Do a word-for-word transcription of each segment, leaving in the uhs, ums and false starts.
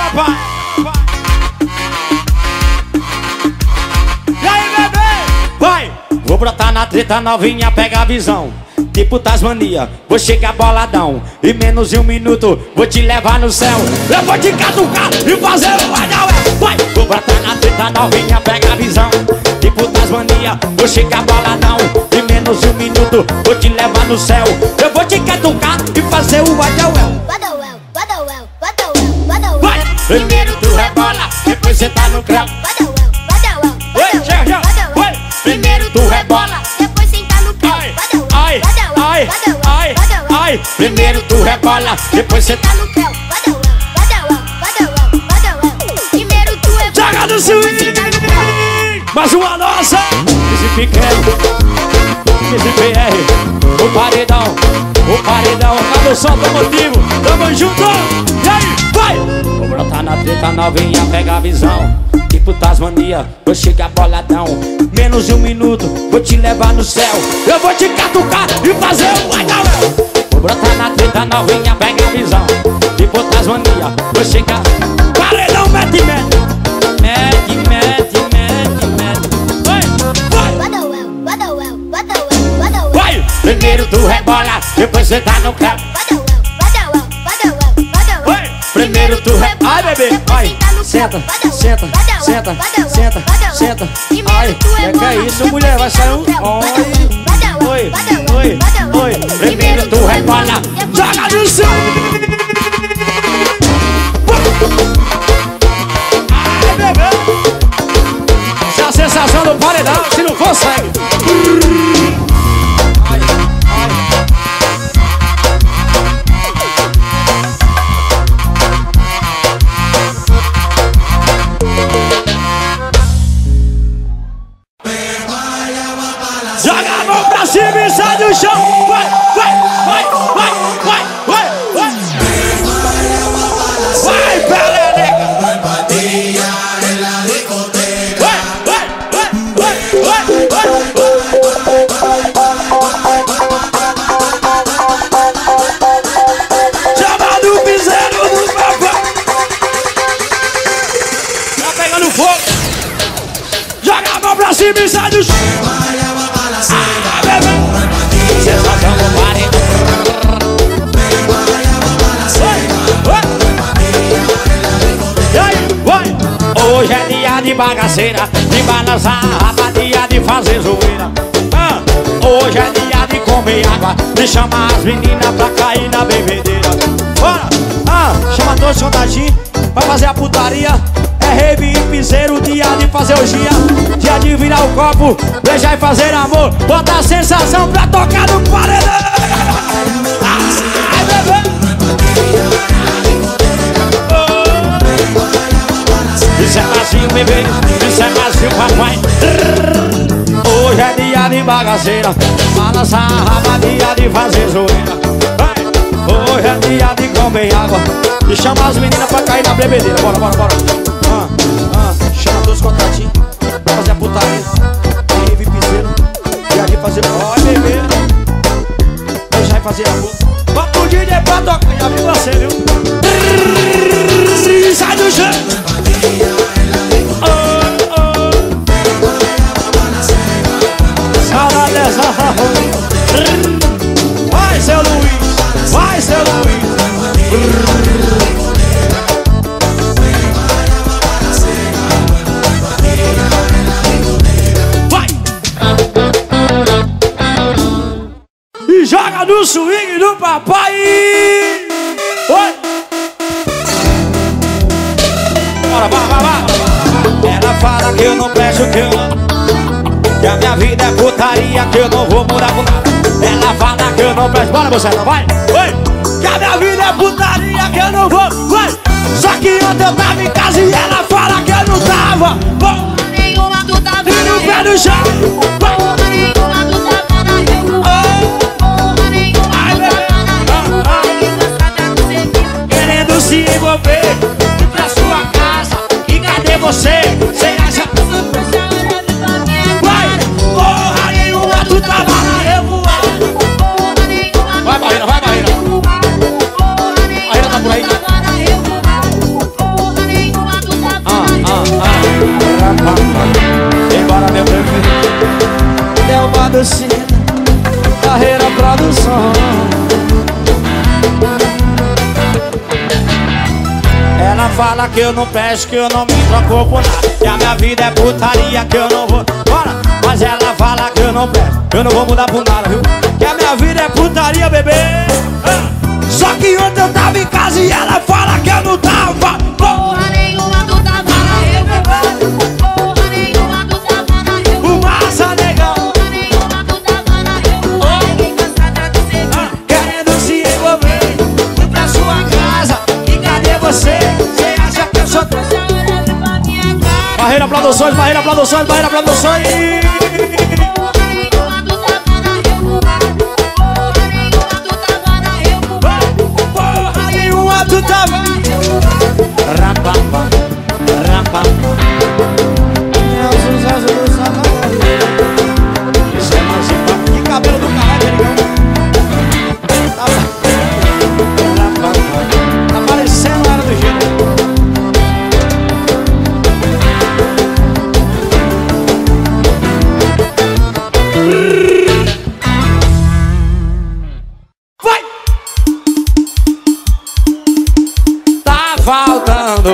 papai. E aí, bebê? Vai! Vou brotar na treta novinha, pega a visão. Tipo Tasmania, vou chegar boladão. Em menos de um minuto, vou te levar no céu. Eu vou te catucar e fazer o anaué. Vai! Vou brotar na treta novinha, pega a visão. Tipo Tasmania, vou chegar boladão. Em menos de um minuto, vou te levar no céu. Eu vou te catucar e fazer o anaué. Vai! Primeiro tu rebola, depois cê tá no creu. Oi, Sergio! Vai! Primeiro tu rebola, depois senta no creu. Ai, ai, ai, ai. Primeiro tu rebola, depois cê tá no creu. Primeiro tu rebola, joga no swing. Mais uma nossa. Esse pequeno, esse P R, o paredão, o paredão. Cada som automotivo, tamo junto. E aí, vai! Vou brotar na treta novinha, pega a visão. Tipo Tasmania, vou chegar boladão. Menos de um minuto, vou te levar no céu. Eu vou te catucar e fazer o anaué. Vou brotar na treta novinha, pega a visão. Tipo Tasmania, vou chegar. Paredão, mete, mete. Mete, mete, mete, mete. Vai, vai. Vai. Primeiro tu rebola, depois cê tá no creu. Vai. Primeiro tu rebola. Ai, bebê, vai. Senta, senta, senta, senta, senta. Ai, que que é isso, mulher? Vai sair um... Oi, oi, oi, oi. Primeiro tu rebola, joga no chão. Ai, bebê. Essa é a sensação do paredão, se não for, segue. Ai, ai. Joga a mão pra cima e sai do chão. Vai, vai, vai, vai, vai, vai, vai. Vai, perereca. Vai, vai, vai, vai, vai, vai. Chamado piseiro do papai. Tá pegando fogo. Joga a mão pra cima e sai do chão. Sensação do paredão. E aí, vai! Hoje é dia de bagaceira, de balançar a raba, dia de fazer zoeira. ah, Hoje é dia de comer água, de chamar as meninas pra cair na bebedeira. Bora! Ah, chama dois contatinhos pra fazer a putaria. É rave e piseiro, dia de fazer orgia. Dia de virar o copo, beijar e fazer amor. Bota a sensação pra tocar no paredão. Ai, bebê. Isso é macio, bebê. Isso é macio, papai. Hoje é dia de bagaceira, balançar a raba, dia de fazer zoeira. Hoje é dia de comer água e chamar as meninas pra cair na bebedeira. Bora, bora, bora. Ah, ah, chama dois contatinhos pra fazer a putaria. Rave piseiro, dia de fazer... Ó, bebê. Beijar e fazer amor. Bota o D J pra tocar, já vi você, viu? Sai do chão. Oh, oh. Sala dessa. Vai, seu Luiz. Vai, seu Luiz. Vai. E joga no swing do papai. Oi. Bora, bora, bora. Ela fala que eu não presto, que eu não... Que a minha vida é putaria, que eu não vou mudar por nada. Ela fala que eu não presto. Bora, você não vai? Oi. Que a minha vida é putaria, que eu não vou. Vai. Só que ontem eu tava em casa e ela fala que eu não tava. Porra nenhuma, tu tá vendo. E no pé no chão. Porra nenhuma, tu tá vendo. Porra nenhuma, tu tá vendo. Querendo se envolver, ir pra sua casa. E cadê você? Você acha que eu vai? Porra nenhuma, tu tava lá revoando. Vai, Barreira, vai, Barreira. Barreira tá por aí. fala que eu não presto, que eu não me troco por nada, que a minha vida é putaria, que eu não vou. Bora! Mas ela fala que eu não presto, eu não vou mudar por nada, viu? Que a minha vida é putaria, bebê. Ah. Só que ontem eu tava em casa e ela fala que eu não tava. Porra nenhuma tu tava na eu. Porra nenhuma tu tava na eu. O massa negão. Porra nenhuma tu tava na eu. Cheguei cansada de ser Ah, querendo se envolver, fui pra sua casa. E cadê você? Você acha que eu sou teu? olhando pra minha cara. Barreira Produções, Barreira Produções, Barreira Produções. Porra nenhuma tu tava na eu. Porra nenhuma tu tava na eu. Porra nenhuma tu tava. Rapapa, rapapa. É o sucesso do Satanás. Isso é mais simpático. Que cabelo do caralho, negão. Tá, rapapa. Tá parecendo era do gelo. Vai! Tá faltando.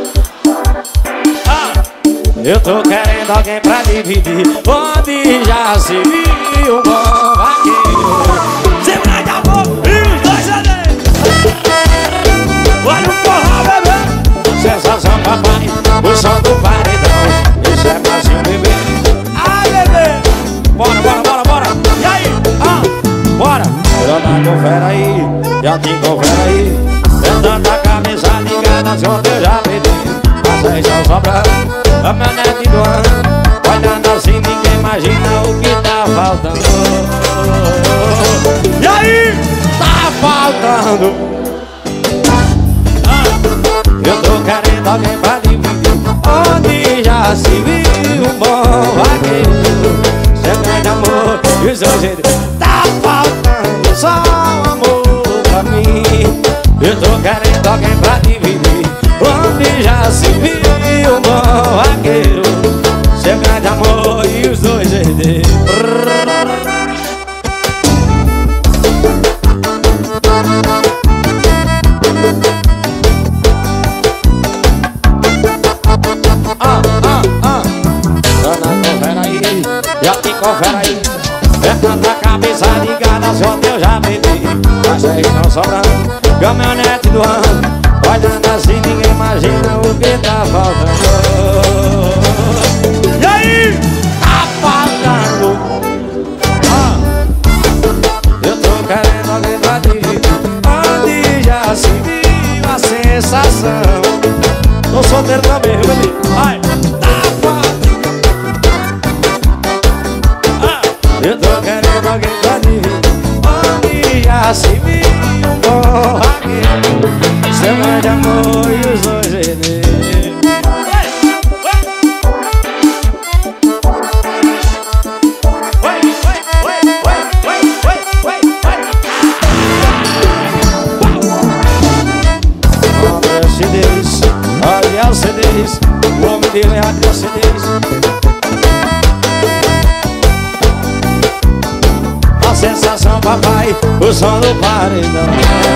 Ah, eu tô querendo alguém pra dividir, onde já se viu um bom vaqueiro. Sempre de amor e os dois anéis. Olha o forró, bebê. Sensação, papai, o som do paredão. Isso é Brasil, bebê. Ai, bebê. Bora, bora, bora, bora. E aí? Ah, bora. Já tá confere aí, já te confere aí. É tanta camisa ligada, as contas eu já pedi. Mas aí só sobra a minha net do ano. Olhando assim ninguém imagina o que tá faltando. E aí? Tá faltando. Ah, eu tô querendo alguém pra dividir, onde já se viu um bom vaqueiro. Sempre de amor e os dois jeitos. Tá faltando só um amor pra mim. Eu tô querendo alguém pra dividir, onde já se viu um bom vaqueiro. Seu grande amor e os dois herdeiros. Ah, ah, ah. Dona, confere aí, já te confere aí. É tanta cabeça ligada, só eu já bebi. Mas aí não sobrando caminhonete do ano. Olhando assim ninguém imagina o que tá faltando. E aí? Tá faltando. Ah, eu tô querendo alguém pra dividir, onde já se viu a sensação. Tô solteiro também, viu, bebê? Ai, tá faltando. Ah, eu tô querendo alguém pra dividir, onde já se viu um bom vaqueiro. Seu grande amor e os dois herdeiros. Vai, vai, vai, vai, vai, vai, vai, vai. Olha os C Ds, olha os C Ds. O homem dele é olha os C Ds. A sensação, papai, o som do paredão.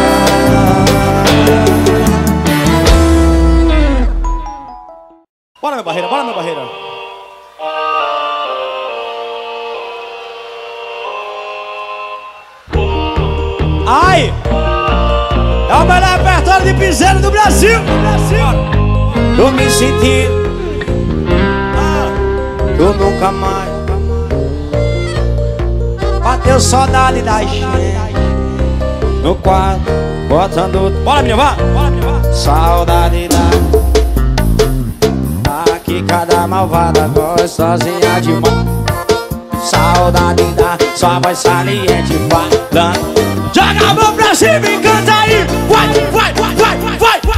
Bora, meu barreira, bora, meu barreira. Ai! É o melhor repertório de piseiro do Brasil! Do Brasil! Tô me sentindo. Ah, eu nunca mais. Bateu saudade da gente no quarto, botando. Bora, menina, vá! Bora, menina, vá! Saudade da. Aqui cada malvada gostosinha demais. Saudade da sua voz saliente falando. Joga a mão pra cima e canta aí. Vai, vai, vai, vai, vai, vai.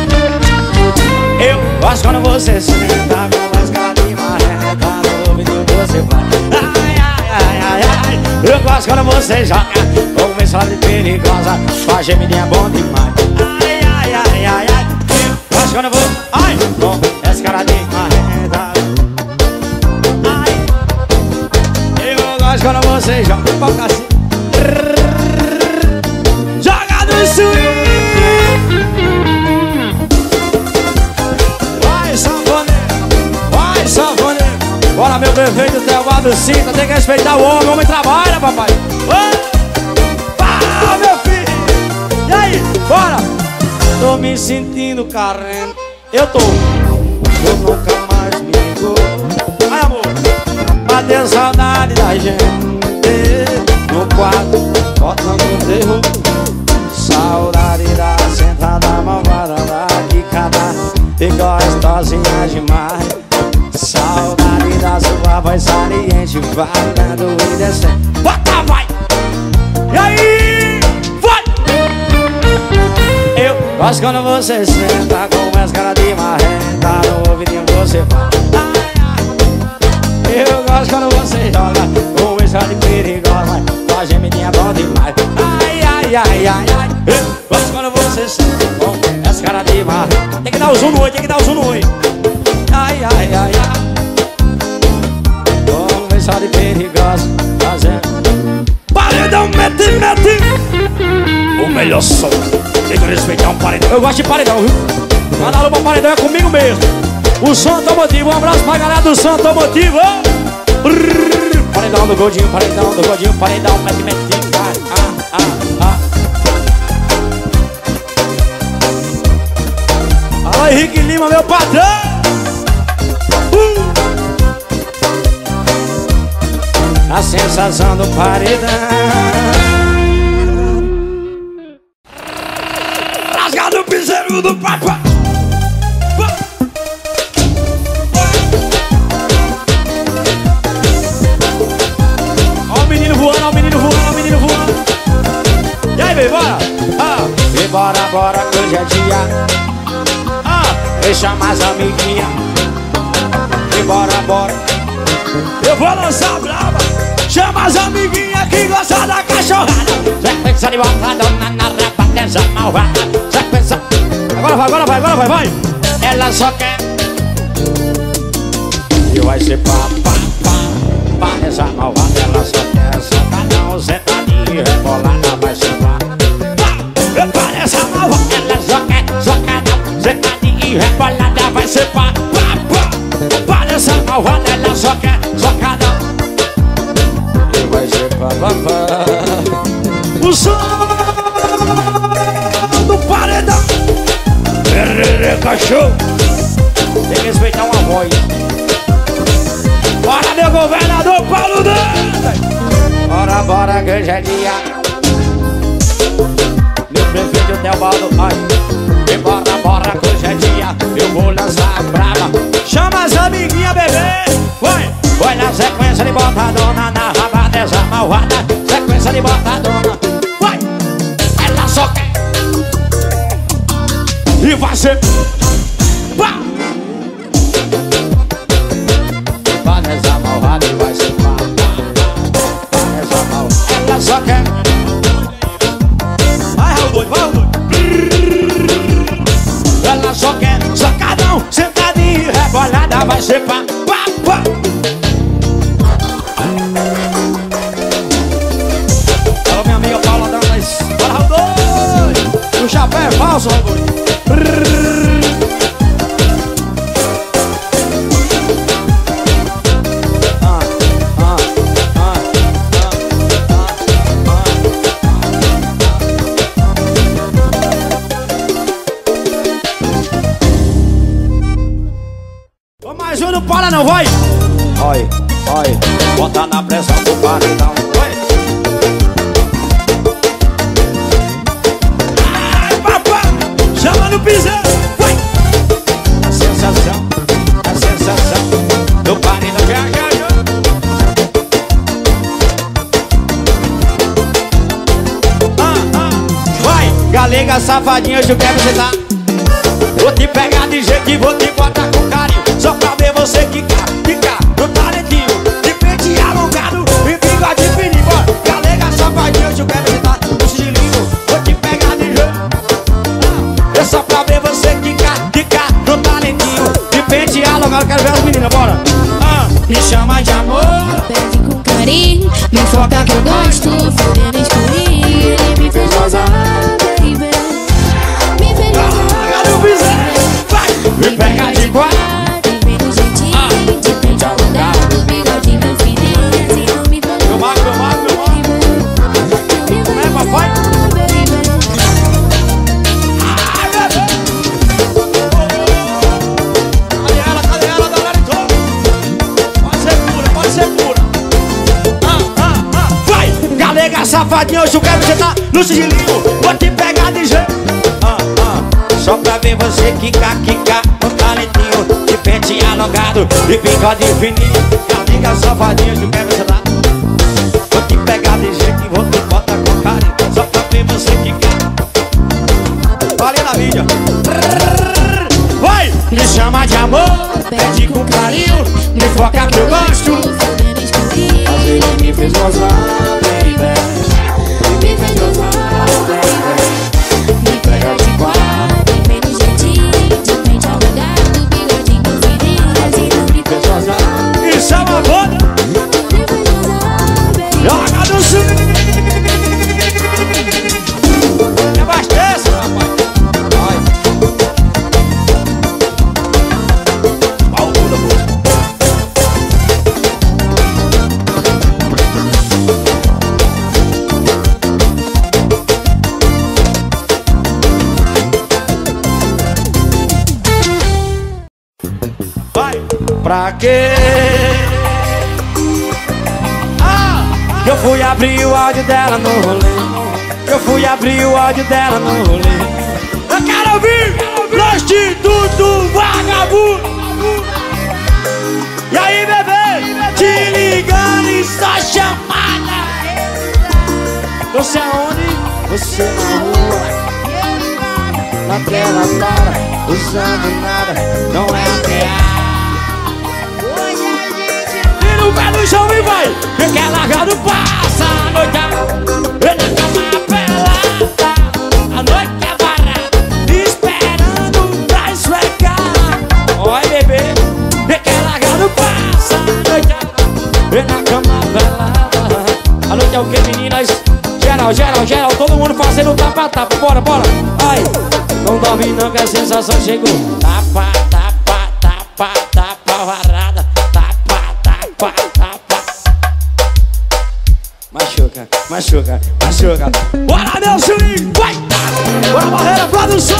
Eu gosto quando você senta com voz de marreta no ouvido você vai. Ai, ai, ai, ai, ai. Eu gosto quando você joga com mensagem perigosa. Sua gemidinha é bom demais. Ai, ai, ai, ai, ai. Eu gosto quando você... Ai, com essa cara de marreta. Ai, eu gosto quando você joga um pouco assim. Joga no swing. prefeito Teobaldo Cinta, tem que respeitar o homem, o homem trabalha, papai. Ah, meu filho! E aí, bora! Tô me sentindo carente. Eu tô. Eu nunca mais me ligou. Ai, amor. Bateu saudade da gente no quarto, botando terror. Saudade da sentada malvada da quicada e gostosinha demais. Saudade da sua voz saliente, falando e descendo. Bota, vai! E aí? Vai! Eu gosto quando você senta com as caras de marrenta no ouvidinho você fala. Eu gosto quando você joga com esse olho perigosa, com a gemidinha bom demais. Ai, ai, ai, ai, ai. Eu gosto quando você senta com essa cara de marrenta. Tem que dar o zoom no oi, tem que dar o zoom no oi. Ai, ai, ai, ai. Com esse olho perigosa, fazendo paredão, mete, mete. O melhor som. Tem que respeitar um paredão. Eu gosto de paredão, viu? Manda alô pra paredão, é comigo mesmo. O som automotivo, um abraço pra galera do som automotivo. Paredão do Godinho, paredão do Godinho, paredão, mete, mete, ah, ah, ah. Alô, Henrique Lima, meu patrão. uh. A sensação do paredão. Rasgado o piseiro do papai. Olha o menino voando, olha o menino voando. E aí, bem, bora? Ah, e bora, bora, que hoje é dia. Ah, deixa mais amiguinha. E bora, bora. Eu vou lançar a brava. Chama as amiguinhas que gostam da cachorrada. Sequência de botadona na rapa dessa malvada. Sequência. Agora vai, agora vai, agora vai, vai. Ela só quer. E vai ser pá, pá, pá. Pá nessa malvada, ela só quer sentadão, sentadinho, rebolada, vai sentar. Pá, pá nessa malvada, ela só quer socadão, sentadinho, rebolada, vai ser pá, pá, pá. Pá nessa malvada, ela só quer socadão. E vai ser pá, pá, pá. O som do paredão. Herrere, cachorro. Tem que respeitar uma voz. Bora, meu governador Paulo Dante! Bora, bora, que hoje é dia. Meu prefeito Teobaldo, ai. E bora, bora, que hoje é dia. Eu vou lançar a brava. Chama as amiguinhas, bebê. Vai! Vai na sequência de botadona na raba dessa malvada. Sequência de botadona. Vai! Ela só quer. E vai ser. Pá! Essa malvada vai ser pá, essa malvada, ela só quer. Vai, Raul doido, vai, Raul doido. Ela só quer socadão, sentadinho, rebolada, vai ser pá, pá, pá. Alô, minha amiga Paula Dantas. Bora, Raul doido. O chapéu é falso, Raul doido. Para não, vai! Oi, oi, bota na pressão do paredão. Vai! Ai, papá! Chama no piseiro! Vai! A sensação, a sensação do paredão. Já, já, já! Ah, ah! Vai! Galega, safadinha, hoje eu quero você tá. Vou te pegar de jeito e vou te botar com carinho. Só pra ver você quicar, quicar no talentinho. De pente alongado e bigode fininho. Bora, galega, safadinho, hoje eu quero sentar no estilinho. Vou te pegar de jeito. É só pra ver você quicar, quicar no talentinho. De pente alongado, quero ver as meninas, bora. Ah, me chama de amor. Pede com carinho, me foca que eu gosto. Fudendo escurinho, ele me fez gozar, baby. Me fez gozar, vai, me pega de quatro. vem do jeitinho, de pente alongado, bigode safadinha, hoje eu quero você tá no sigilinho. Vou te pegar de jeito ah, ah. Só pra ver você quicar, quicar um talentinho de pente alongado e bigode fininho. Amiga safadinha, hoje eu quero você tá. Vou te pegar de jeito e vou te botar com carinho. Só pra ver você quicar. Olha na mídia. Vai! Me chama de amor, pede com carinho, me foca que eu gosto. Mas ele me fez gozar, baby. Me fez gozar, baby. Me pega de quatro, vem no jeitinho, de frente ao lugar, bigodinho fininho, assim não me fez gozar. Isso é uma boda. Me fez gozar, baby. Joga no sul. Abasteça, rapaz. Vai. Pau da boca. Vai. Pra quê? Ah, eu fui abrir o áudio dela no rolê. Eu fui abrir o áudio dela no rolê. Eu quero ouvir prostituto, vagabundo. E aí, bebê? Te ligando e só chamada. Você aonde? Você na rua. Naquela para, usando nada. Não é a real. E no pé do chão e vai. E quer largar no passa a noite. E na cama pelada. A noite é barata. Esperando pra esfregar. Oi, bebê. E quer largar no passa a noite. E na cama pelada. A noite é o que, meninas? Geral, geral, geral. Todo mundo fazendo tapa-tapa. Bora, bora. Ai. Não dorme não que a sensação chegou. Tapa, tapa, tapa, tapa, varada. Tapa, tapa, tapa. Machuca, machuca, machuca. Bora, meu swing, vai! Bora, barreira, produção.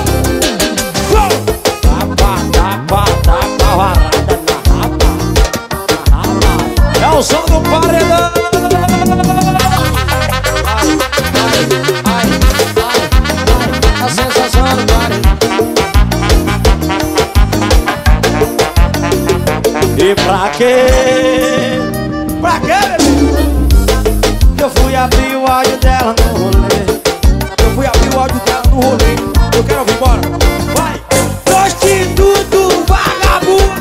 Tapa, tapa, tapa, varada. Na rapa, na rapa. É o som do paredão. Ai, ai, ai, ai. A sensação do paredão. E pra quê? Pra quê, bebê? Eu fui abrir o áudio dela no rolê. Eu fui abrir o áudio dela no rolê. Eu quero ouvir, bora. Vai! Prostituto, vagabundo.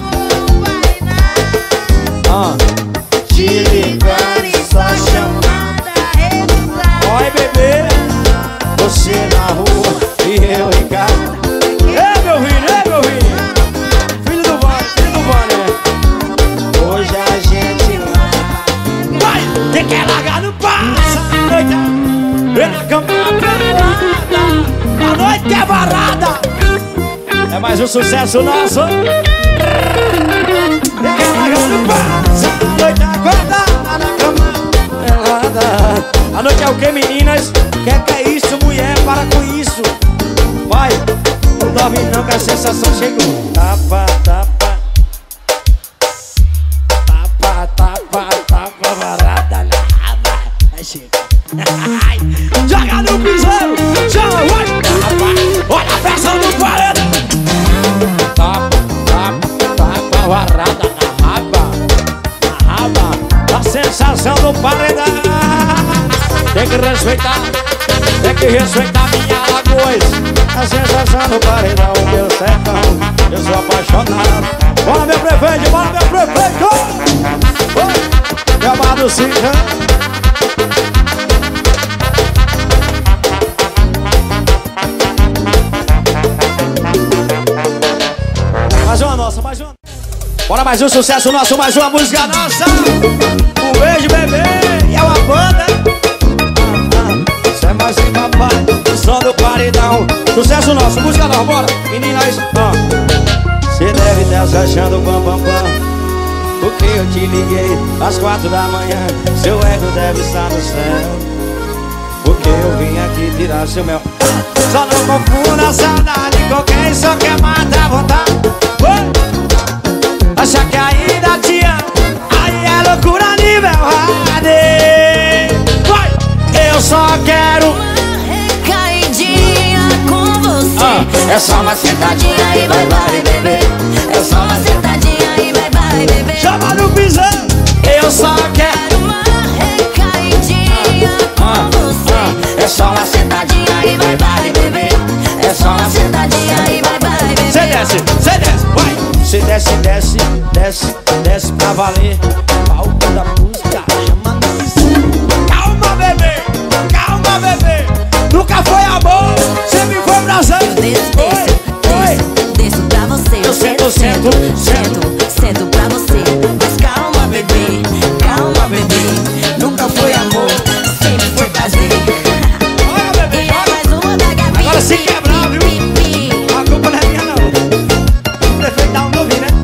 Ah. Te ligando e só chamada. Oi, bebê. Você na rua e eu em casa. Ei, meu filho, ei, meu filho. Filho do Vale, filho do Vale. Hoje a gente vai. Tem que largar no passa a noite. E na cama pelada. A noite é varada. É mais um sucesso nosso. Tem que largar no passa a noite. Acordada na cama pelada. A noite é o que, meninas? Quer que é isso, mulher? Para com isso. Vai. Não dorme não que a sensação chegou. Tapa, tapa. Tapa, tapa, tapa, varada na raba. Aí chega. Joga no piseiro. Chama, vai. Tapa. Olha a pressão do paredão. Tapa, tapa, tapa, varada na raba. Na raba. A sensação do paredão. Tem que respeitar. Tem que respeitar minha Alagoas. A sensação do paredão, meu sertão. Eu sou apaixonado. Bora, meu prefeito, bora, meu prefeito. Oi, meu amado Cica. Mais uma nossa, mais uma. Bora, mais um sucesso nosso, mais uma música nossa. Um beijo, bebê. E é uma banda. Isso é mais um papai. O som do paredão. Sucesso nosso, música nova, bora. Meninas, ó. Cê deve estar se achando bam, bam, bam. Porque eu te liguei às quatro da manhã. Seu ego deve estar no céu. Porque eu vim aqui tirar seu mel. Só não confunda a saudade com quem só quer matar a vontade. Acha que ainda te amo. Aí é loucura nível hard. Vai! Eu só quero uma recaidinha com você. Ah. É só uma sentadinha e vai, vai, bebê. É só uma sentadinha e vai, vai, bebê. Chama no pisão. Eu só quero uma recaidinha com você. É só uma sentadinha e vai, vai, bebê. É só uma sentadinha e vai, vai, bebê. Cê desce, cê desce, vai. Cê desce, desce, desce, desce pra valer. Palco da música, chama no pisão. Calma, bebê, calma, bebê. Nunca foi amor, sempre foi prazer. Eu desço, desço, desço, desço pra você. Eu sento, sento, sento, sento pra você. Mas calma, bebê, calma, bebê. Nunca foi amor, sempre foi prazer. Olha, bebê, E é mais uma da Gabi. Agora se quebrar, viu? A culpa não é minha, não. O defeito dá um novinho, né?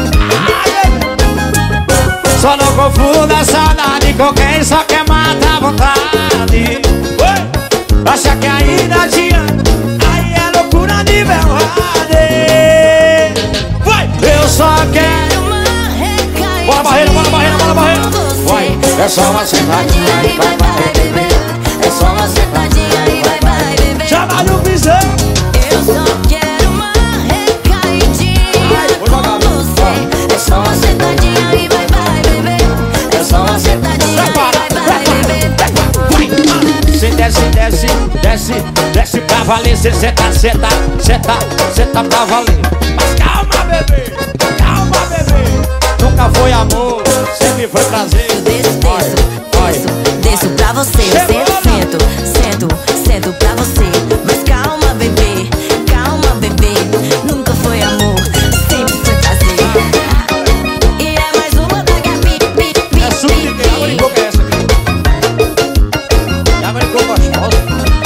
Só não confunda a saudade com quem só quer matar a vontade. Oi? Acha que ainda tinha, aí é loucura de verdade. Vai! Eu só quero uma recaidinha. Bora barreira, bora barreira, bora barreira. Vai! É só uma sentadinha e vai, vai, bebê. É só uma sentadinha e vai, vai, bebê. Chama no pisão. Eu só quero uma recaidinha com você. É só uma sentadinha e vai, vai, bebê. É só uma sentadinha e vai, vai, bebê. Vai! Cê desce, desce, desce, desce pra valer. Cê senta, senta, senta, senta pra valer. Mas calma, bebê, calma, bebê. Nunca foi amor, sempre foi prazer. Eu desço, desço, desço, desço pra você. Eu sento, sento, sento, sento pra você. Mas calma, bebê, calma, bebê. Nunca foi amor, sempre foi prazer. E é mais uma da Gabi. É suco de quê? Água de coco é essa aqui? Água de coco gostosa.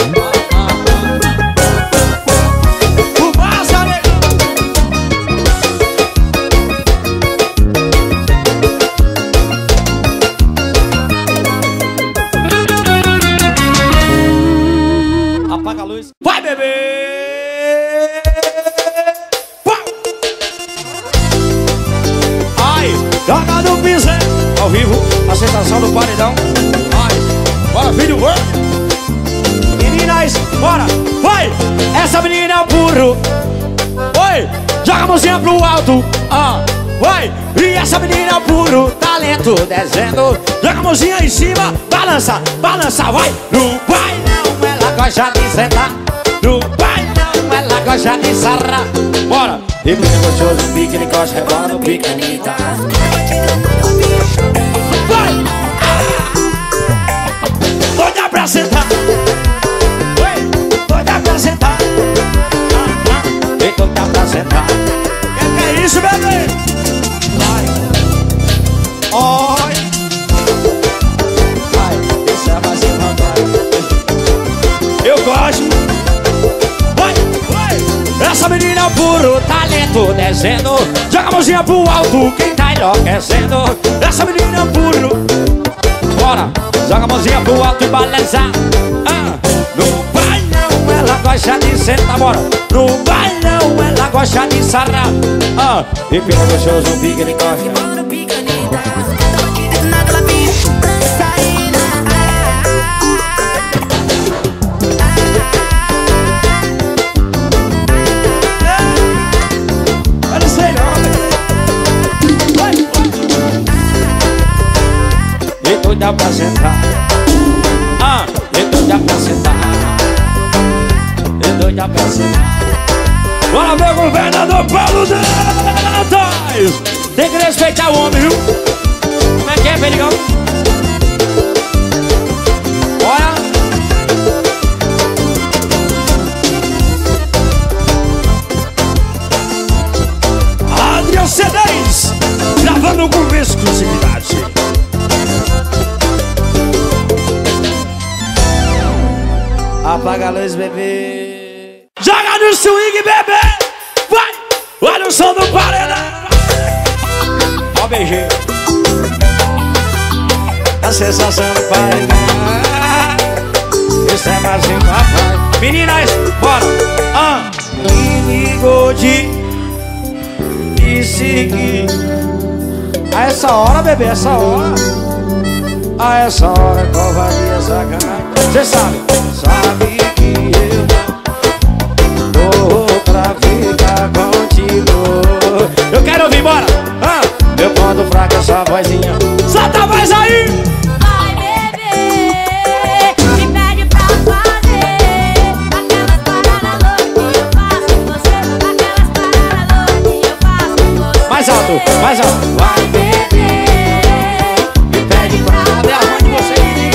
Fumaça, negão. Apaga a luz. Vai, bebê! Pau! Ai, joga no piseiro. Ao vivo, a sensação do paredão. Ai, bora, filho, vai! Meninas, bora! Vai! Essa menina é o burro. Oi! Joga a mãozinha pro alto. Ah, vai! E essa menina é o puro talento descendo. Joga a mãozinha em cima. Balança, balança, vai! Não vai não, ela gosta de sentar. Não vai não, ela gosta de sarrar. Bora! E pique gostoso, pique de costa, rebola no pique, Anitta. Vai! Ah! Doida pra sentar. Oi! Doida pra sentar. Ah, ah. Vem doida pra sentar. Que que é isso, bebê? Vai! Oi! Vai! Isso é mais uma vai. Eu gosto. Vai! Vai! Essa menina é o puro talento descendo. Joga a mãozinha pro alto, quem tá enlouquecendo. Essa menina é o puro. Bora! Joga a mãozinha pro alto e balança. Ah, não vai não, ela gosta de sentar, bora. Não vai não, ela gosta de sarrar. Ah, e pica gostoso, pica de costa. Eu não sei não, vai. E doida pra sentar. Ah, e doida pra sentar. E doida pra sentar. Bora ver o governador Paulo Dantas. Tem que respeitar o homem, viu? Como é que é, Perigão? Bora. Adriano C dez, gravando com exclusividade. Apaga a luz, bebê. Joga no swing, bebê. Vai. Olha o som do paredão. Ó, beijinho. A sensação do paredão. Isso é mais um papai. Meninas, bora. Ah. Me ligou de me seguir. A essa hora, bebê, essa hora. A essa hora, covardia, sacanagem. Cê sabe. Sabe que eu tô pra ficar contigo. Eu quero ouvir, bora. Ah, eu ponto fraco essa vozinha. Solta a voz aí. Vai, bebê, me pede pra fazer aquelas paradas loucas que eu faço com você. Aquelas paradas loucas que eu faço com você. Mais alto, mais alto. Vai, bebê, me pede pra fazer a mãe de vocês.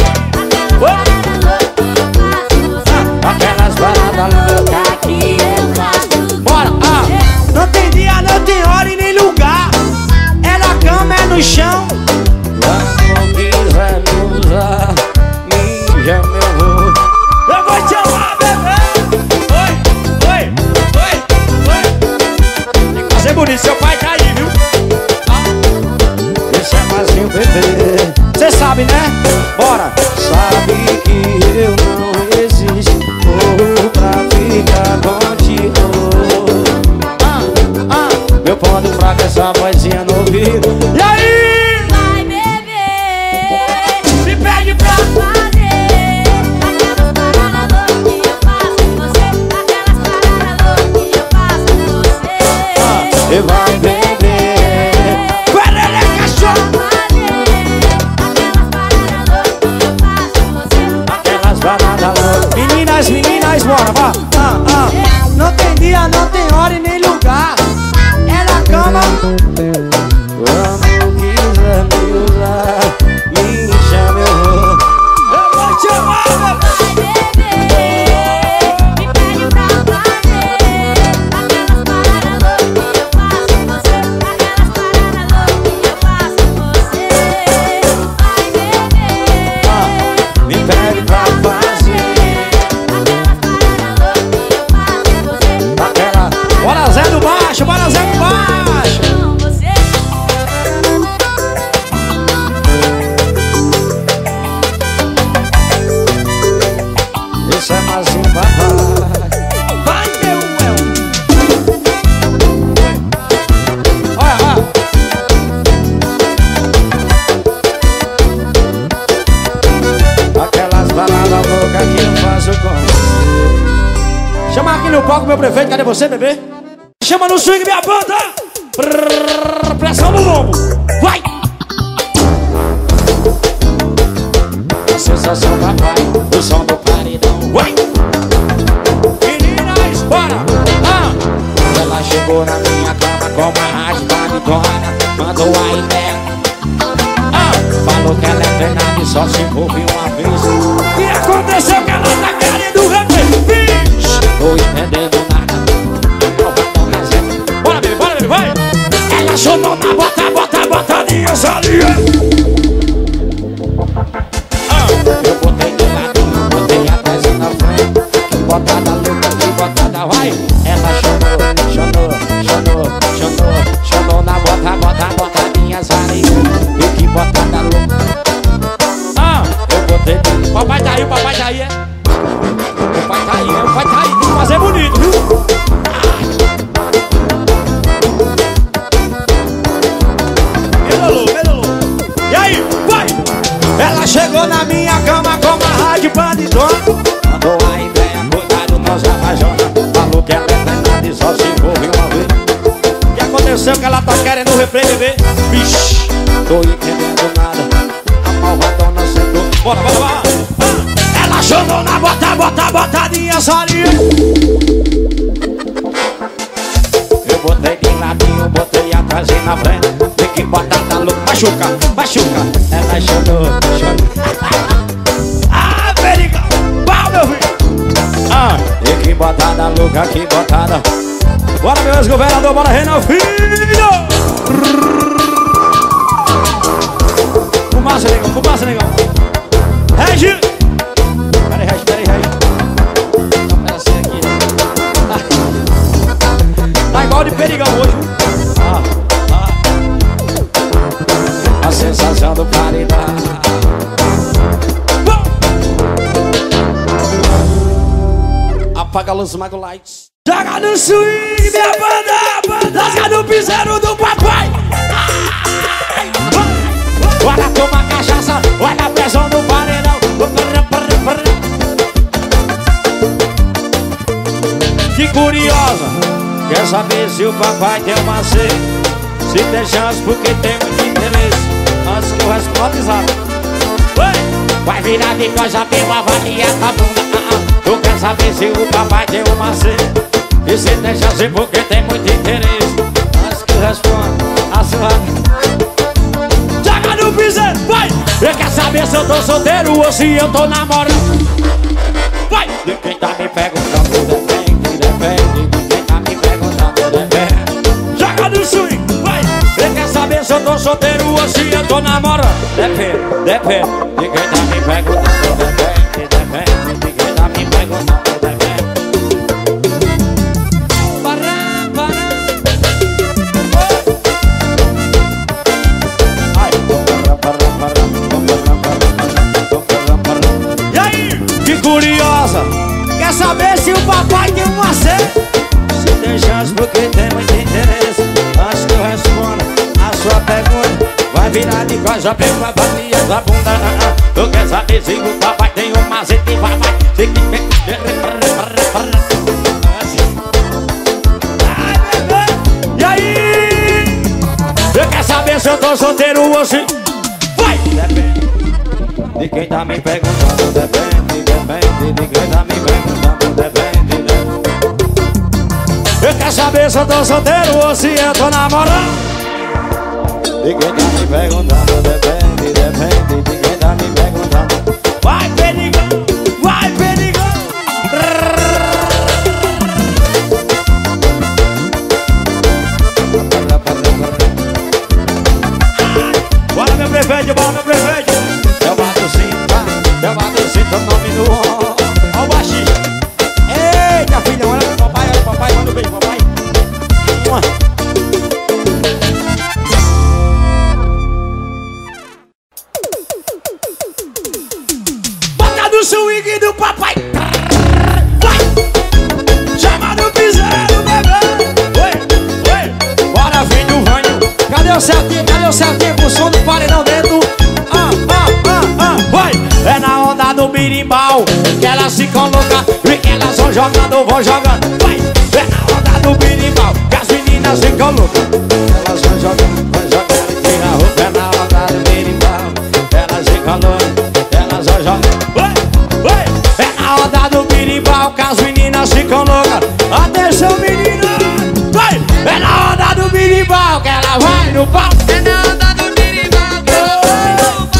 Aquelas paradas loucas que eu faço. Bora, ah. Não tem dia, não tem hora e nem lugar. É na cama, é no chão. Quando quiser me usar, me chama, eu vou. Eu vou te amar, bebê. Oi, oi, oi, oi. Tem que fazer bonito, seu pai tá aí, viu? Ah. Esse é mais um bebê. Cê sabe, né? Bora. Sabe que eu não existo pra ficar contigo. Ah, ah. Eu pondo fraco essa vozinha no ouvido. E aí? Vai, bebê, me pede pra fazer aquelas paradas loucas que eu faço com você. Aquelas paradas loucas que eu faço com você. Ah, e vai, bebê. Querele é cachorro. Aquelas paradas loucas. Meninas, meninas, bora, vá. Ah, ah. Não tem dia, não tem hora e nem lugar. É na cama. Quando quiser me usar, me chama, eu vou. Eu vou te amar, bebê. Vai, bebê, me pede pra fazer aquelas paradas loucas que eu faço com você. Aquelas paradas loucas que eu faço com você. Vai, bebê, Ah, me pede pra fazer aquelas paradas loucas que eu faço com você. aquela. Bora Zé do baixo, bora Zé do baixo. Com você. Isso é mais um papai. Vai, meu El. Olha, olha. Aquelas baladas loucas que eu faço com você. Chama aqui no palco meu prefeito, cadê você, bebê? Chama no swing minha banda. Prrr, pressão no lombo. Vai! A sensação papai, o som do paredão. Vai! Meninas, bora! Ah! Ela chegou na minha cama com uma rádio baritona. Mandou a ideia. Ah! Falou que ela é treinada e só se envolve uma vez. E aconteceu que ela tá querendo repetir. Vixe! Tô entendendo nada. Bora, bebê, bora, bebê, vai! Ela chamou na bota, bota, botadinha, salinha. Ah! Eu botei de lado, botei atrás e na frente. Botada louca, que botada vai. Ela chamou, chamou, chamou, chamou, chamou na bota, bota, botadinha, salinha. E que botada louca. Ah! Eu botei de... Papai tá aí, o papai tá aí, é? O pai tá aí, é? O pai tá aí, tem que fazer bonito, viu? E aí, vai! Ela chegou na minha cama com uma rádio bandidona. Mandou a ideia, cuidado, nós abajona. Falou que ela é treinada e só se envolve uma vez. O que aconteceu que ela tá querendo o replay, bebê? Vixe, tô entendendo nada. A malvadona sentou. Bora, bora, bora! Ah, ela chamou na bota, bota, botadinha, salinha. Eu botei de ladinho, botei atrás e na frente. Tem que botar na louca, machuca, machuca. Ela chorou, chorou. Ah, perigão, pau, meu filho. Ah, tem que botar na louca, que botada. Bora, meu ex-governador, bora, Renan Filho. Fumaça, negão, fumaça, negão. Regi. Pera aí, Regi, pera aí, Regi. Não, pera assim aqui. Tá igual de perigão hoje. Ah, ah. A sensação do paredão. Apaga a luz, mago lights. Joga no swing, minha banda. Lasca no piseiro do papai. Ai, olha, toma cachaça. Olha a pressão do paredão. que curiosa, quer saber se o papai tem uma sede, se tem chance porque tem muito interesse. Antes que eu responda, exato. Vai virar de coisa bem, avaliar a bunda. uh -uh. Tu quer saber se o papai tem uma sede, e se tem chance porque tem muito interesse. Antes que eu responda, a sua... Joga no piseiro, vai! Eu quero saber se eu tô solteiro ou se eu tô namorando. Vai! De quem tá me perguntando, depende, depende. De quem tá me perguntando, depende. Joga no swing, vai! Eu quero saber se eu tô solteiro ou se eu tô namorando. Depende, depende. De quem tá me perguntando, depende, depende. De quem tá me perguntando, depende. Pará, pará. Ai, pará, pará, pará. E aí, que curiosa, quer saber se o papai tem uma sede, se tem chance porque tem muito interesse. Antes que eu responda a sua pergunta, vai virar de coisa bem pra valia da bunda. Tu quer saber se o papai tem uma sede, vai, vai. E aí, eu quero saber se eu tô solteiro ou se... Vai! Depende de quem tá me perguntando, depende, depende. De quem tá me perguntando, depende, depende. Eu quero saber se eu tô solteiro ou se eu tô namorando. De quem tá me perguntando, depende, depende. De quem tá me perguntando. Vai, perigão, vai, perigão. Bora, meu prefeito, bora, meu prefeito. Eu bato sim, eu bato sim, tô nome do homem. Ó o baixista. Eita, filha, olha pro papai, olha pro papai, manda um beijo pro papai. Bota no swing do papai. Vai! Chama no piseiro, bebê. Oi, oi. Bora, filho, vanho. Cadê o Celtinho, cadê o Celtinho com o som do paredão dentro? Ah, ah, ah, ah, vai! É na onda do birimbau que elas se colocam e que elas vão jogando, vão jogando. Vai! É na onda do birimbau que as meninas se colocam. Elas vão jogando, vão jogando e tira a roupa. É na onda do birimbau, elas se colocam, elas vão jogando. Vai! Vai! É na onda do birimbau que as meninas se colocam. Atenção, meninas! Vai! É na onda do birimbau que ela vai no pau. É na onda do birimbau que ela vai no pau.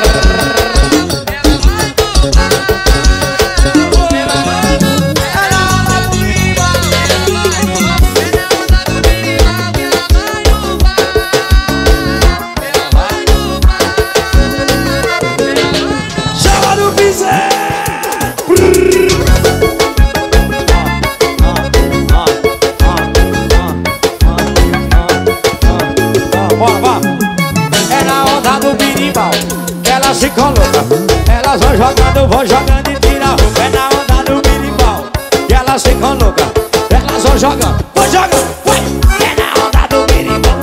Se coloca, elas vão jogando, vão jogando e tira a roupa. É na onda do birimbau que elas se colocam, elas vão jogando, vão jogando, vai! É na onda do birimbau,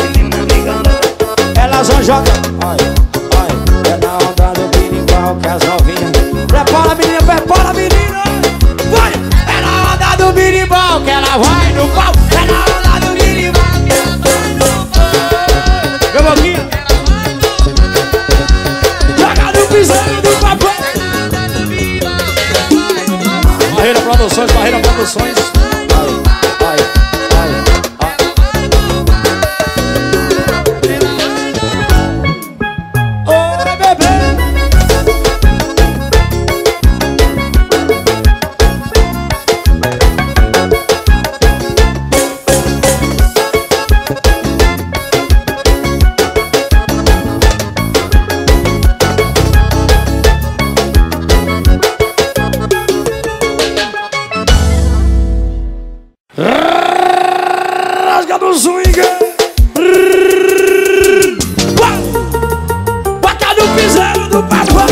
elas vão jogando, olha, olha. É na onda do birimbau que as novinhas. Prepara, menina, prepara, menina, vai! É na onda do birimbau que ela vai no pau. É na onda do birimbau que ela vai no pau. Meu boquinha. Barreira Produções, Barreira Produções. Ai, ai, ai, ai. Oi, bebê. Rasga do swing. Bota no piseiro do papai.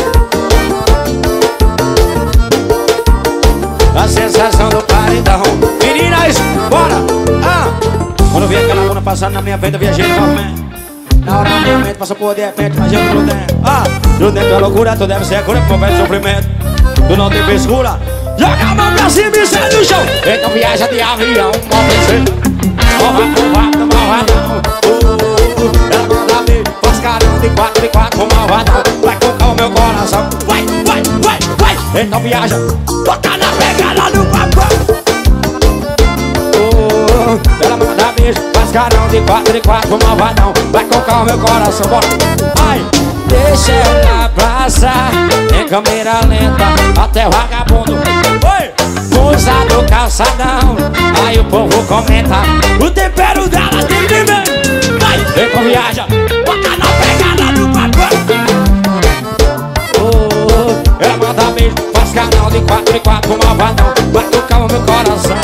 A sensação do paredão. Meninas, bora. Ah. Quando vi aquela luna passando na minha frente, eu viajei no movimento. Na hora do minha mente passou por de repente, mas eu não dentro. Ah, no dentro é loucura, tu deve ser a cura, pro velho sofrimento. Tu não tem frescura, Joga a mão pra cima e sai do chão. Então viaja de avião, mal princesa. Malvado, malvado, malvadão. Ela manda beijo, faz carão de quatro de quatro com malvadão. Vai tocar o meu coração. Vai, vai, vai, vai. Então viaja, toca na pegada do papão. Ela manda beijo, faz carão de quatro de quatro com malvadão. Vai tocar o meu coração, bora. Ai, deixa ela passar em câmera lenta até o vagabundo. Oi! Usa do calçadão, aí o povo comenta. O tempero dela tem pimenta. Vai! Então viaja, bota na pegada do papão. Oh, ela manda beijo, faz canal de quatro de quatro com malvadão. Vai tocar o meu coração.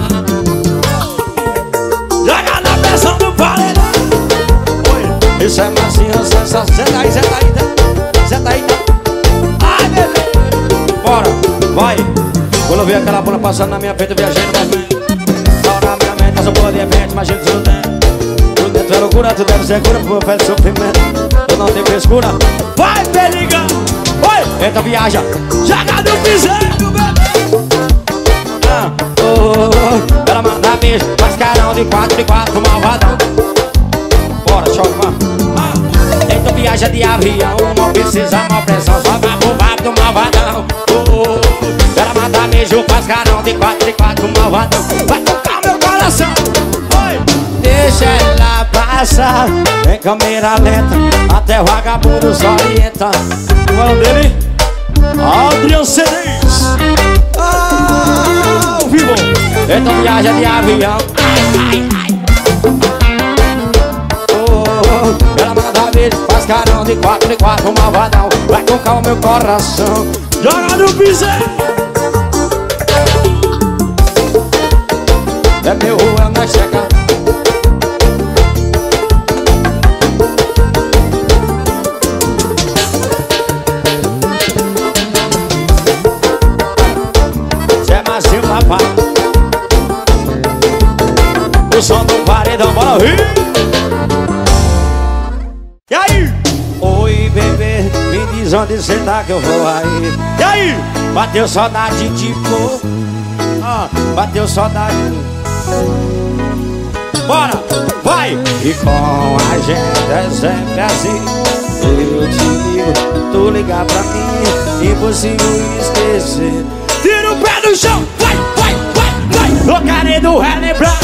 Joga na pressão do paredão. Oi! Isso é massinha, sensação. Senta aí, senta aí, senta aí. Ai, bebê! Bora, vai! Quando eu vi aquela bola passando na minha frente, eu viajei no movimento. Só na minha mente, essa bola de repente, imagina que não tem. Tudo dentro é loucura, tu deve ser cura, por fé de sofrimento. Eu não tenho frescura. Vai, periga! Oi! Então viaja, joga no piseiro, bebê! Ah, oh, oh, oh. Ela manda beijo, faz carão de quatro de quatro, malvadão. Bora, choque, mano. Ah, então viaja de avião, não precisa mal pressão, só vai pro vapo do malvadão. Oh, oh, oh. Ela manda beijo, faz carão de quatro de quatro, malvadão. Vai tocar meu coração. Oi! Deixa ela passar em câmera lenta até o vagabundo se orienta. O nome dele? Adrian Ceres. Ah, ao vivo. Então viaja de avião. Ai, ai, ai. Oh, oh, oh. Ela manda beijo, faz carão de quatro de quatro, malvadão. Vai tocar o meu coração. Joga no piseiro. É meu rua na checa. Cê é macio, papai. O som do paredão, bora rir. E aí? Oi, bebê, me diz onde cê tá que eu vou aí. E aí? Bateu saudade de pouco. Ah, bateu saudade. Bora, vai! E com a gente é sempre assim. Eu te ligo, tu ligar pra mim, impossível esquecer. Tira o pé do chão, vai, vai, vai, vai. Tô querendo relembrar.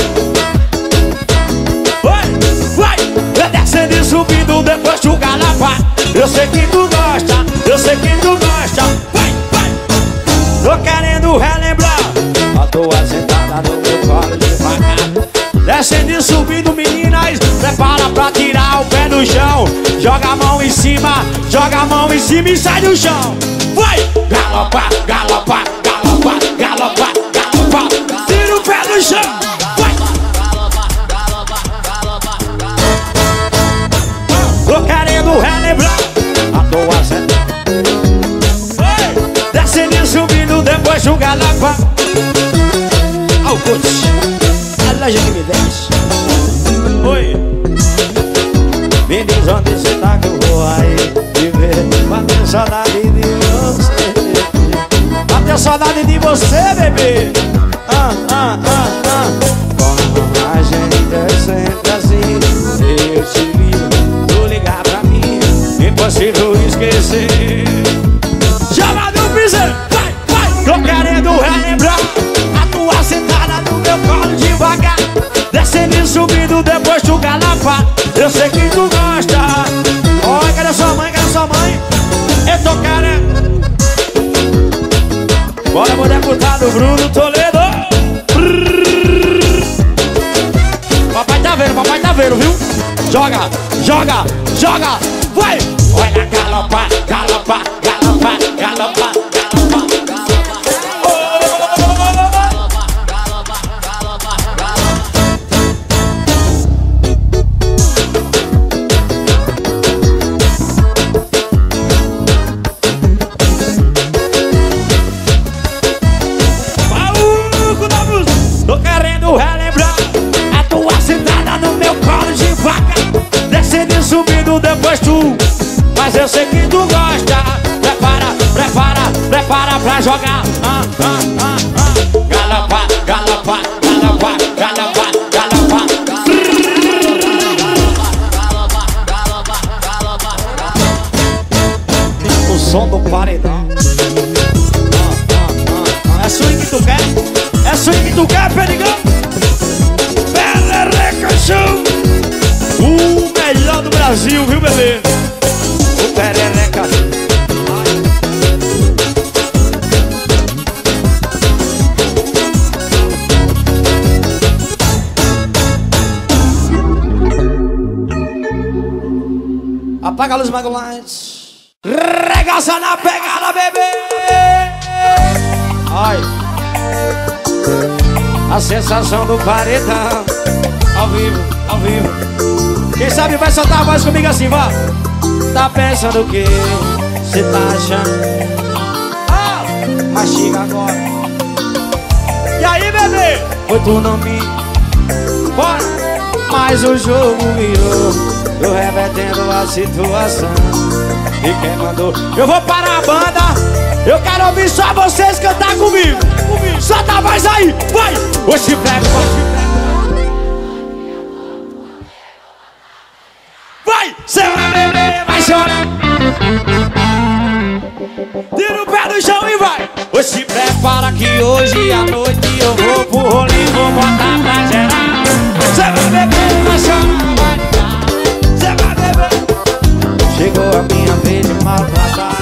Vai, vai. Eu descendo e subindo, depois tu galapar. Eu sei que tu gosta, eu sei que tu gosta. Vai, vai. Tô querendo relembrar. A tua sentada no meu colo devagar. Descendo e subindo, meninas, prepara pra tirar o pé do chão. Joga a mão em cima, joga a mão em cima e sai do chão. Vai! Galopa, galopa, galopa, galopa, galopa. Tira o pé do chão. Vai! Tô querendo relembrar a tua sentada. Vai! Descendo e subindo, depois do galopa. Ao coach. A gente me desce. Oi. Me diz onde cê tá que eu vou aí viver. Bateu saudade de você. Bateu saudade de você, bebê. Ah, ah, ah, ah. Como a gente é sempre assim. Eu te ligo, tu ligar pra mim, impossível esquecer. Chama do piseiro, vai, vai. Tô querendo relembrar a tua sentada no meu colo devagar. Descendo e subindo, depois tu galapa. Eu sei que tu gosta. Oi, cadê sua mãe, cadê sua mãe? Eu tô querendo. Bora, mulher deputado Bruno Toledo. Papai tá vendo, papai tá vendo, viu? Joga, joga, joga, vai! Olha, galopa, galopa, galopa, galopa, galopa. Tô querendo relembrar a tua sentada no meu colo devagar. Descendo e subindo, depois tu. Mas eu sei que tu gosta. Prepara, prepara, prepara pra jogar. Ah, ah, ah. É, Perigão. Perereca Show. O melhor do Brasil, viu, bebê? O Perereca. Apaga a luz, Magolines. Regaça na pegada, bebê. Ai. A sensação do paredão. Ao vivo, ao vivo. Quem sabe vai soltar a voz comigo assim, vá. Tá pensando o que cê tá achando? Ah, mas chega agora. E aí, bebê? Foi tu não me... Bora. Mas o jogo virou. Tô revertendo a situação. E quem mandou? Eu vou parar a banda. Eu quero ouvir só vocês cantar comigo. Solta a voz aí, vai! O chifrete, vai! Cê vai beber, vai chorar. Tira o pé do chão e vai! O se prepara que hoje à noite eu vou pro rolê e vou botar pra gerar. Cê vai beber, vai chorar, vai ligar. Cê vai beber. Chegou a minha vez de maltratar.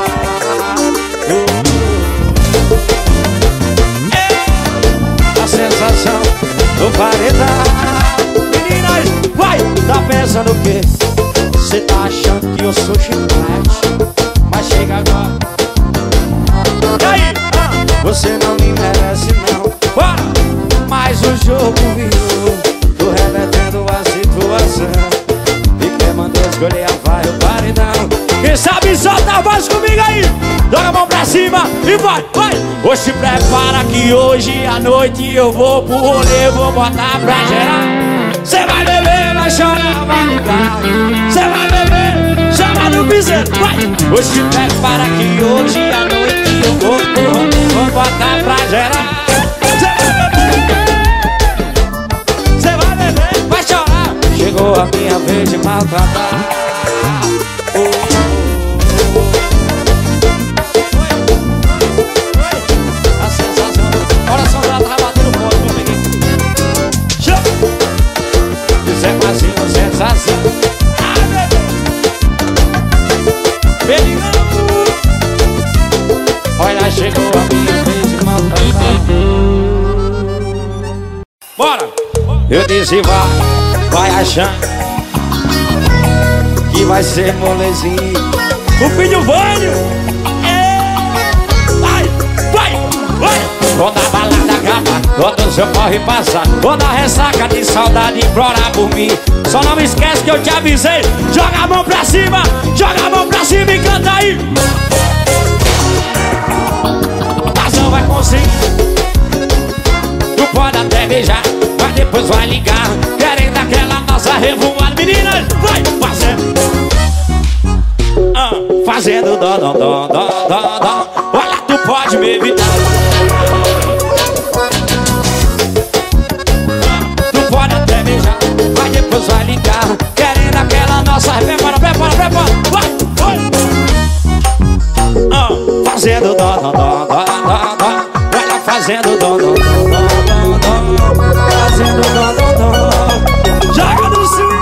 A sensação do paredão. Meninas, vai! Tá pensando o quê? Cê tá achando que eu sou chiclete, mas chega agora. E aí? Ah, você não me merece não. Bora! Mas o jogo virou. Tô revertendo a situação. E quem mandou escolher a vai o paredão. Quem sabe solta a voz comigo aí. Joga a mão pra cima e vai, vai. Hoje se prepara que hoje à noite eu vou pro rolê, vou botar pra gerar. Cê vai beber, vai chorar, vai ligar. Cê vai beber, chama no piseiro, vai. Hoje se prepara que hoje à noite eu vou pro rolê, vou botar pra gerar. Cê vai beber, cê vai beber, vai chorar. Chegou a minha vez de maltratar. Oh. Sensação. Ah, bebê. Olha, chegou a minha vez de maltratar. Bora! Eu disse vai, vai achando que vai ser molezinho. O filho Vânio. É. Vai, vai, vai. Quando a balada acaba, quando o seu corre passa, quando a ressaca de saudade implora por mim. Só não me esquece que eu te avisei. Joga a mão pra cima, joga a mão pra cima e canta aí. Mas não vai conseguir. Tu pode até beijar, mas depois vai ligar, querendo aquela nossa revoada. Meninas, vai fazendo ah, fazendo dó, dó, dó, dó, dó, dó. Olha, tu pode me evitar. Vai ligar, querendo aquela nossa. Prepara, prepara, prepara. Vai, vai. Ah, fazendo dó, dó, dó, dó, dó, dó. Vai lá fazendo dó, dó, dó, dó, dó, dó. Fazendo dó, dó, dó. Joga no swing.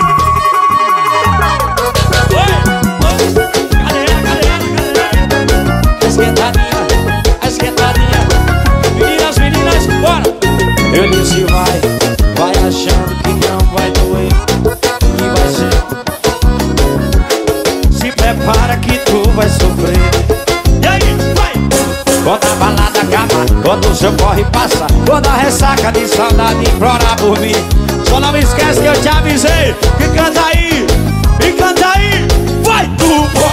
Oi, oi. Galera, galera, galera. A esquentadinha, a esquentadinha. Meninas, meninas, bora. Eu disse vai, vai achando que não vai doer, que vai ser. Se prepara que tu vai sofrer. E aí, vai! Quando a balada acaba, quando o seu corre passa, quando a ressaca de saudade implora por mim. Só não me esquece que eu te avisei. Que canta aí, e canta aí. Vai tu, pô.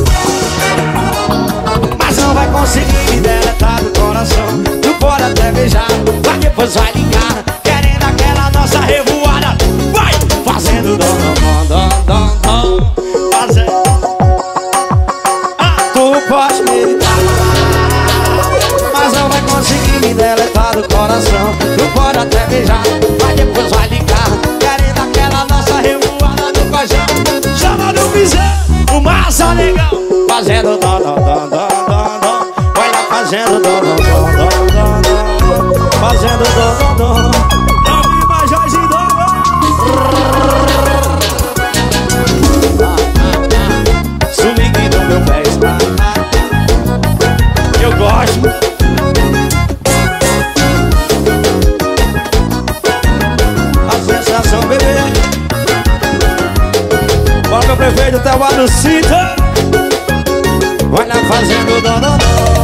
Mas não vai conseguir me deletar do coração. Tu pode até beijar, mas depois vai ligar, querendo aquela nossa revoada. Vai! Fazendo dó, dó, dó, dó, dó. Fazendo. Ah, tu pode me evitar, mas não vai conseguir me deletar do coração. Tu pode até beijar, mas depois vai ligar, querendo aquela nossa revoada do cojão. Chama no piseiro, o massa legal. Fazendo dó, dó, dó, dó, dó, dó. Vai lá fazendo dó, dó, dó, dó, dó, dó. Fazendo dó, dó, dó. perfeito, até o Aducita. Vai lá fazendo dododó.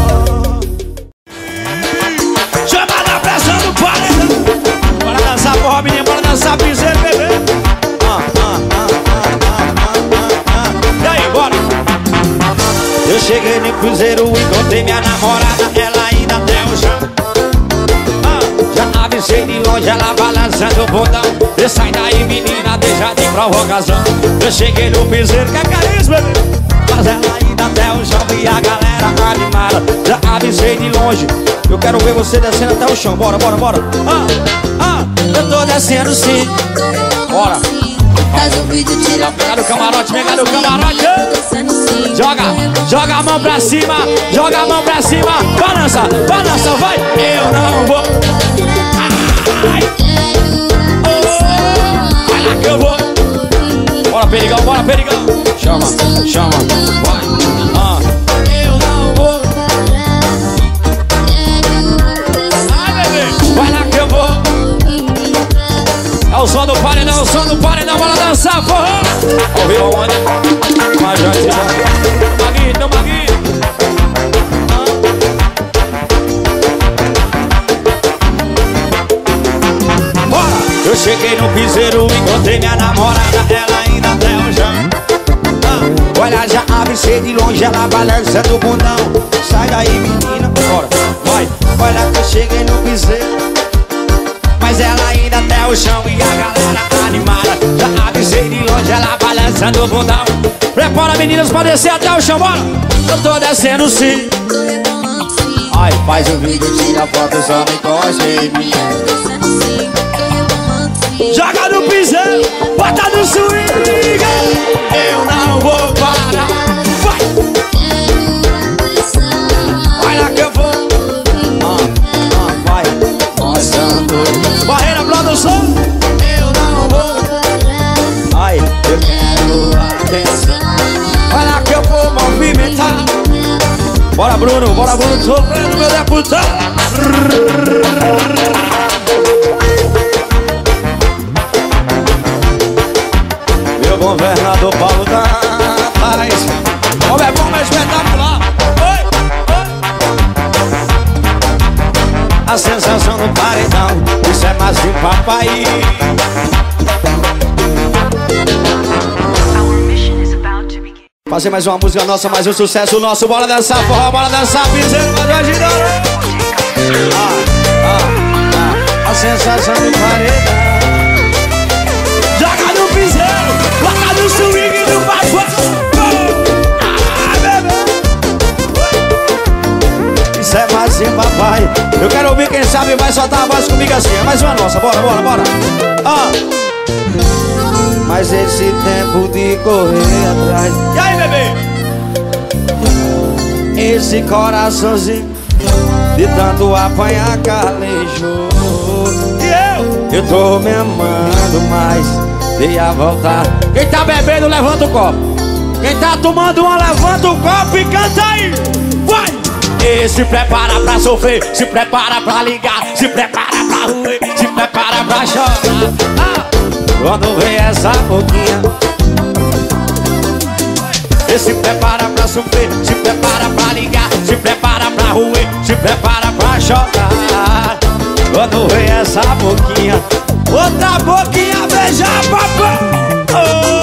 Chama na pressão do paredão. Bora dançar porra, menina, bora dançar piseiro, bebê. Ah, ah, ah, ah, ah, ah, ah. E aí, bora. Eu cheguei no cruzeiro, encontrei minha namorada, ela ainda até o chão. Ah, já avisei de longe, ela balançando o botão. E sai daí, menina, deixa de provocação. Eu cheguei no piseiro, que é carisma, bebê. Mas ela ainda até o chão e a galera animada. Já avisei de longe, eu quero ver você descendo até o chão. Bora, bora, bora. Ah, ah, eu tô descendo sim. Bora. Faz o vídeo, tira. Pega no camarote, pega no camarote. Joga, joga a mão pra cima, joga a mão pra cima. Balança, balança, vai. Eu não vou. Ai. Oh, vai lá que eu vou. Bora, perigão, bora, perigão. Chama, chama, vai. Ah. Eu não vou. Ai, bebê, vai lá que eu vou. É o som do paredão, o som do paredão, bora dançar, porra. Ouviu aonde? Mas já te chama. Maguinho, teu Maguinho. Bora! Eu cheguei no piseiro, encontrei minha namorada, ela ainda até o chão. Ah, olha, já avisei de longe, ela balançando o bundão. Sai daí, menina, bora, vai. Olha que eu cheguei no piseiro, mas ela ainda até o chão e a galera animada. Já avisei de longe, ela balançando o bundão. Prepara, meninas, pra descer até o chão, bora. Eu tô descendo sim. Ai, faz um vídeo, tira foto, só me encoste. Joga no piseiro, bota no swing. Eu não vou parar. Vai. Vai lá que eu vou. Ah, ah, vai. Barreira, produção. Eu não vou. Ai, eu quero atenção. Vai lá que eu vou movimentar. Bora, Bruno, bora, Bruno, sofrendo, meu deputado. Meu governador Paulo da Paz. Como é bom, é espetacular. Oi, oi. A sensação do paredão, isso é mais de um papai. Fazer mais uma música nossa, mais um sucesso nosso. Bora dançar forró, bora dançar piseiro, pode ajudar. Ah, ah, ah. A sensação do paredão. Joga no piseiro, joga no swing do papai. Ah, bebê. Isso é mais de um papai. Eu quero ouvir quem sabe vai soltar a voz comigo assim. É mais uma nossa, bora, bora, bora. Ah. Mas esse tempo de correr atrás. E aí, bebê? Esse coraçãozinho de tanto apanhar calejou. E eu? Eu tô me amando mais. Dei a voltar. Quem tá bebendo, levanta o copo. Quem tá tomando uma, levanta o copo e canta aí. Vai! E se prepara pra sofrer, se prepara pra ligar, se prepara pra ruir, se prepara pra chorar. Ah! Quando vem essa boquinha, e se prepara pra sofrer, se prepara pra ligar, se prepara pra ruir, se prepara pra chorar. Quando vem essa boquinha, outra boquinha, beija papai. Oh.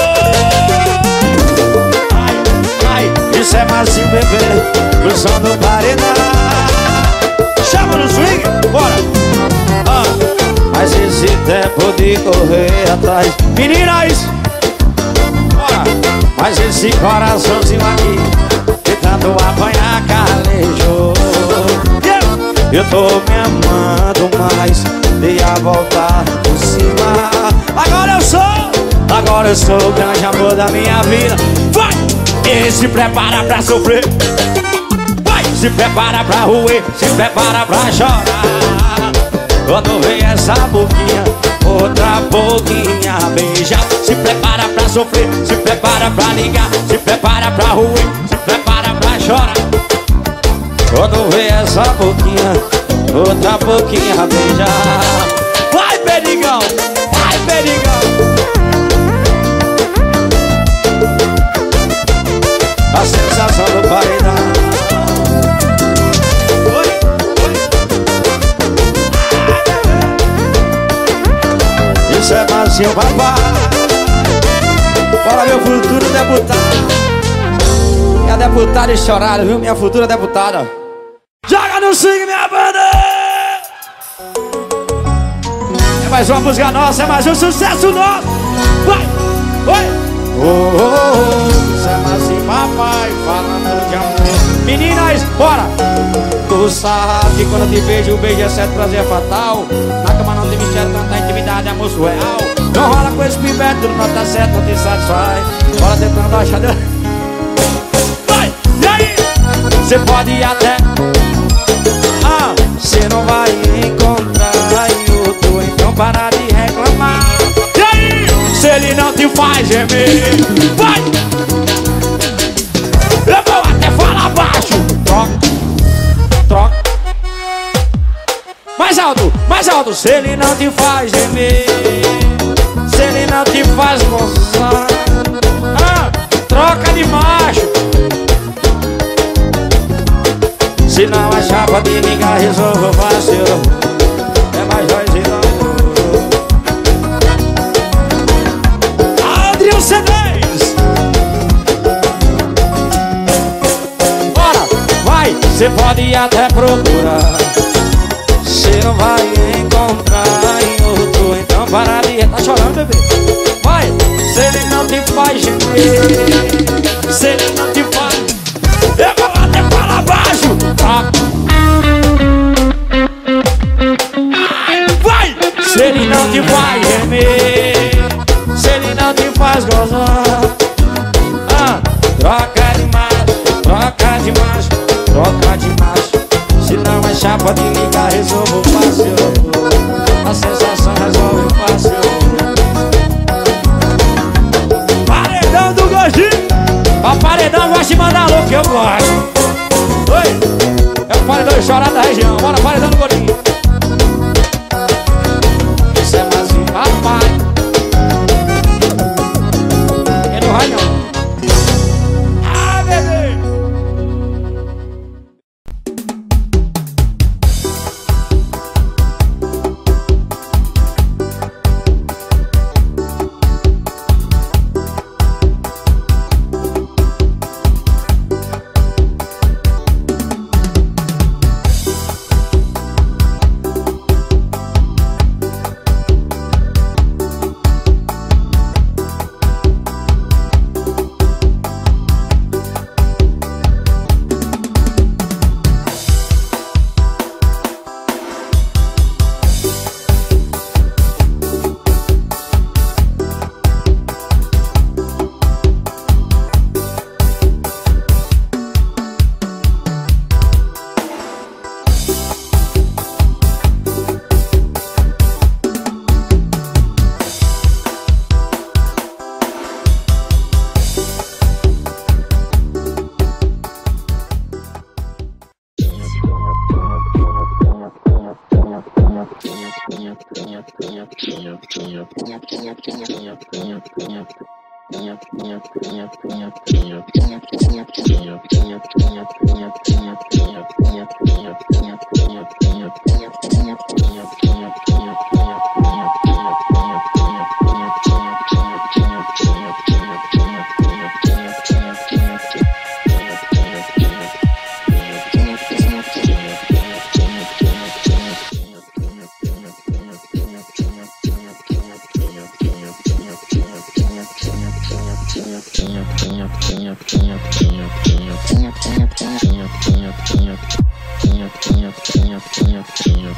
Ai, ai, isso é mais um bebê, o som do paredão. Chama no swing, bora. Ah. Mas esse tempo de correr atrás, meninas, bora. Mas esse coraçãozinho aqui, de tanto apanhar calejou. Yeah. Eu tô me amando mais, dei a volta por cima. Agora eu sou, agora eu sou o grande amor da minha vida. Vai! E se prepara pra sofrer. Vai! Se prepara pra ruir, se prepara pra chorar. Quando vem essa boquinha, outra boquinha beija. Se prepara pra sofrer, se prepara pra ligar, se prepara pra ruir, se prepara pra chorar. Quando vem essa boquinha, outra boquinha beija. Vai, perigão, vai, perigão. a sensação do paredão. Oi, oi. Isso é macio, papai. Bora, meu futuro deputado. Minha deputada chorada, viu? Minha futura deputada. Joga no swing, minha banda. É mais uma música nossa, é mais um sucesso nosso. Vai, vai. Oh, oh, oh. Isso é macio, papai. Falando de amor. Meninas, bora. Tu sabe que quando eu te vejo, o beijo é certo, prazer é fatal. Na cama não tem mistério, tanta intimidade, amor surreal. Não rola com esse pivete, tudo não tá certo, não te satisfaz. Bora tentando baixar. Vai, e aí? Cê pode até ah, cê não vai encontrar outro, então para de reclamar. E aí? Se ele não te faz gemer, vai! Eu vou até falar baixo. Troca, troca. Mais alto, mais alto. Se ele não te faz gemer, se ele não te faz gozar, ah, troca de macho. Se não a chapa de ligar, resolva fácil. É mais dois e não. Adriano C dez. Bora, vai. Cê pode até procurar, cê não vai encontrar em outro, então para de... Tá chorando, bebê? Vai. Se ele não te faz gemer, se ele não te faz... Eu vou até falar baixo. Vai! Se ele não te faz gemer, se ele não te faz gozar, ah, troca de macho, troca de macho, troca de macho. Se não é chapa de ligar, resolvo fácil. A sensação resolve fácil. Paredão do gostinho. Pra paredão gosta de mandar louco que eu gosto. Oi, é o paredão chorado da região. Bora, paredão do gordinho. Isso é mais um papai. Ele não vai não. Ah, bebê.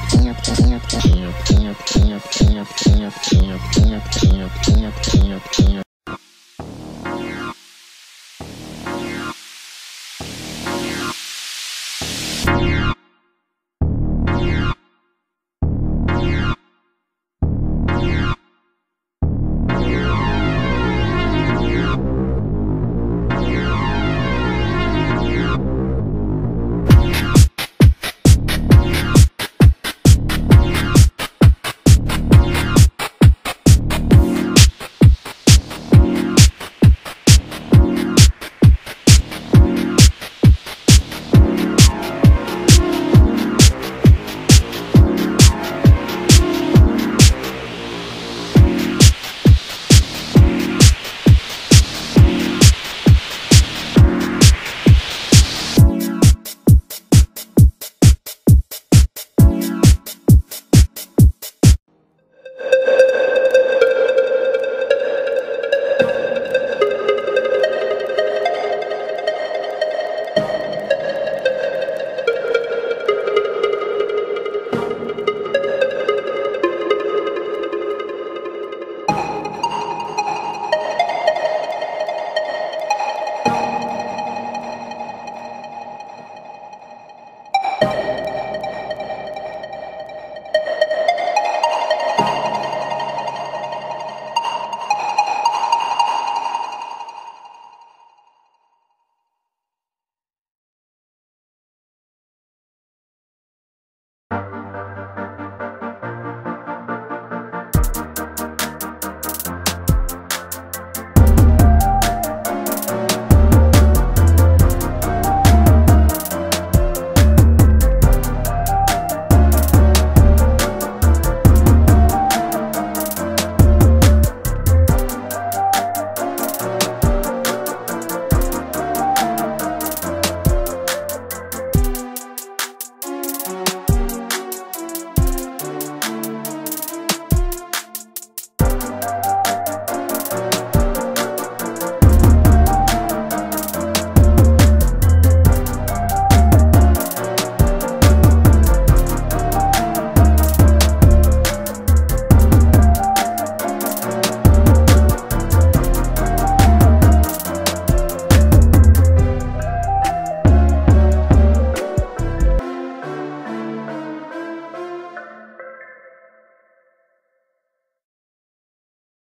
Pinha, pinha, pinha, pinha, pinha, pinha, pinha, pinha, pinha, pinha, pinha, pinha, pinha, pinha, pinha, pinha,